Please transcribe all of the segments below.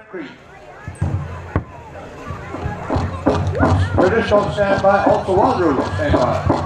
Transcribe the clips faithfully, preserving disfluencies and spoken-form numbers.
Creek. Traditional standby, also Wanderers standby.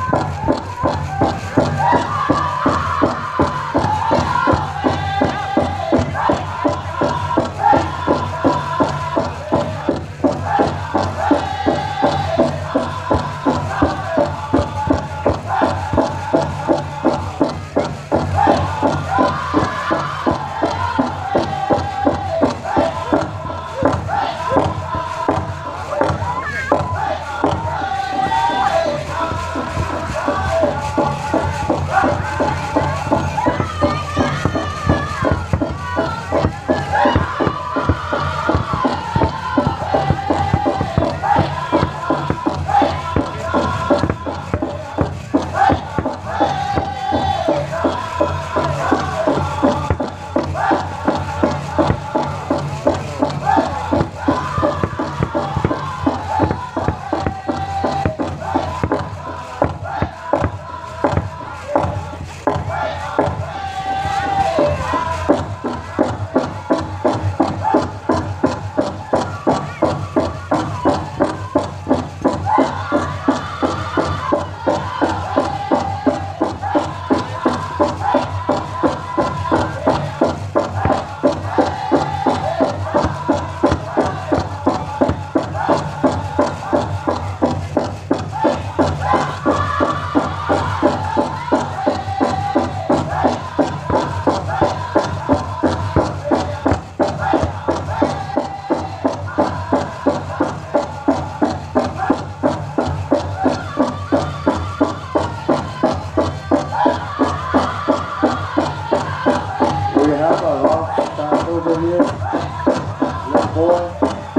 We have a long stand over here, little boy.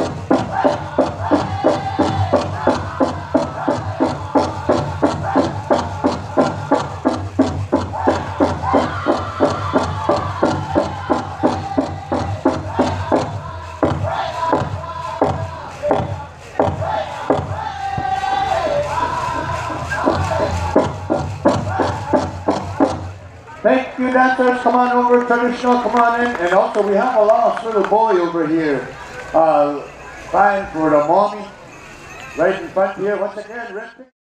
Thank you, dancers. Come on over, traditional, come on in. And also we have a lost little boy over here, uh, crying for the mommy, right in front here. Once again, red